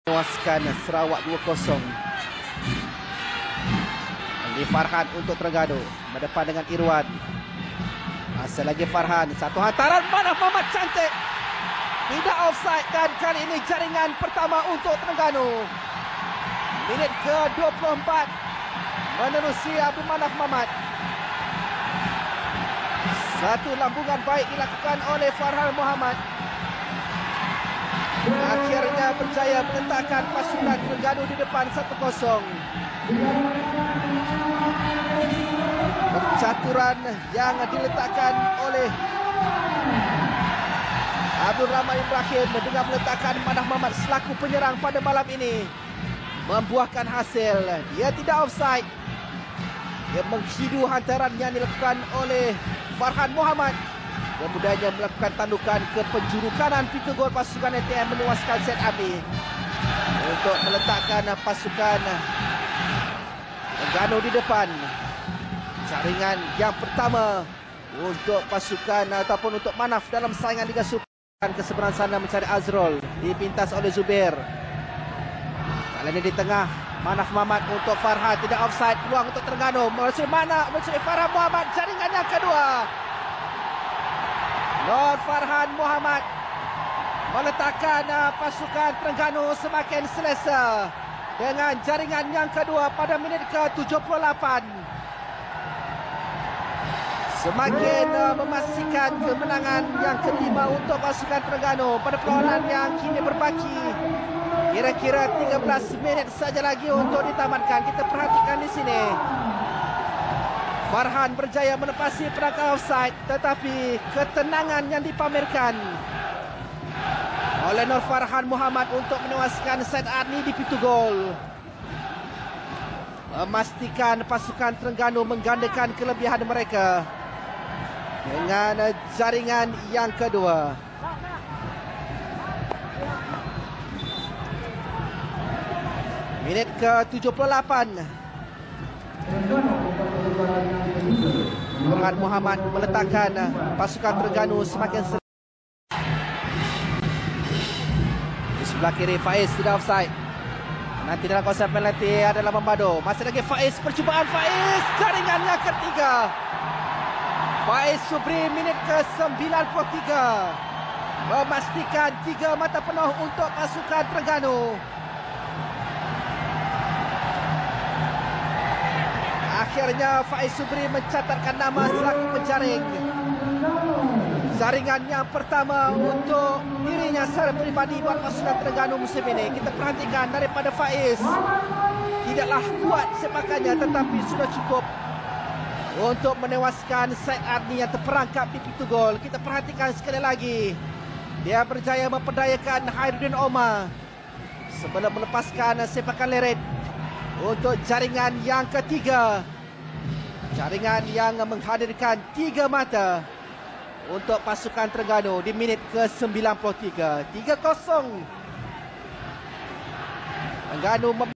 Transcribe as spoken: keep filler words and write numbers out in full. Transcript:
Menewaskan Sarawak dua kosong. Ini Farhan untuk Terengganu, berdepan dengan Irwan. Masih lagi Farhan, satu hantaran mana Muhammad cantik. Tidak offside dan kali ini jaringan pertama untuk Terengganu. Minit ke dua puluh empat menerusi Abdul Manaf Mamat. Satu lambungan baik dilakukan oleh Farhan Muhammad. Akhirnya berjaya meletakkan pasukan Terengganu di depan satu kosong. Percaturan yang diletakkan oleh Abdul Rahman Ibrahim dengan meletakkan Manaf Mamat selaku penyerang pada malam ini membuahkan hasil. Dia tidak offside. Dia menghidu hantaran yang dilakukan oleh Farhan Muhammad. Kemudiannya melakukan tandukan ke penjuru kanan pintu gol pasukan A T M menewaskan Set Ami untuk meletakkan pasukan Terengganu di depan. Jaringan yang pertama untuk pasukan ataupun untuk Manaf dalam saingan Liga Super. Ke seberang sana mencari Azrul, dipintas oleh Zubair. Kali ini di tengah Manaf Mamat untuk Farhan, tidak offside, peluang untuk Terengganu. Mencuri mana? Mencuri Farhan Muhammad, jaringan yang kedua. Nur Farhan Muhammad meletakkan uh, pasukan Terengganu semakin selesa dengan jaringan yang kedua pada minit ke tujuh puluh lapan. Semakin uh, memastikan kemenangan yang kelima untuk pasukan Terengganu pada perlawanan yang kini berbaki. Kira-kira tiga belas minit saja lagi untuk ditamatkan. Kita perhatikan di sini. Farhan berjaya menepasi perangkap offside, tetapi ketenangan yang dipamerkan oleh Nur Farhan Muhammad untuk menewaskan Said Adni di pintu gol memastikan pasukan Terengganu menggandakan kelebihan mereka dengan jaringan yang kedua. Minit ke tujuh puluh lapan. Farhan Muhammad meletakkan pasukan Terengganu semakin selesa. Di sebelah kiri Faiz tidak offside. Nanti dalam kawasan penalti adalah Membado. Masih lagi Faiz, percubaan Faiz, jaringan yang ketiga. Faiz Subri minit ke sembilan puluh tiga memastikan tiga mata penuh untuk pasukan Terengganu. Akhirnya Faiz Subri mencatatkan nama selaku penjaring. Jaringan yang pertama untuk dirinya secara peribadi buat pasukan Terengganu musim ini. Kita perhatikan daripada Faiz. Tidaklah kuat sepakannya tetapi sudah cukup untuk menewaskan Said Adni yang terperangkap di pintu gol. Kita perhatikan sekali lagi. Dia berjaya memperdayakan Hairudin Omar sebelum melepaskan sepakan leret untuk jaringan yang ketiga. Jaringan yang menghadirkan tiga mata untuk pasukan Terengganu di minit ke sembilan puluh tiga. tiga kosong. Terengganu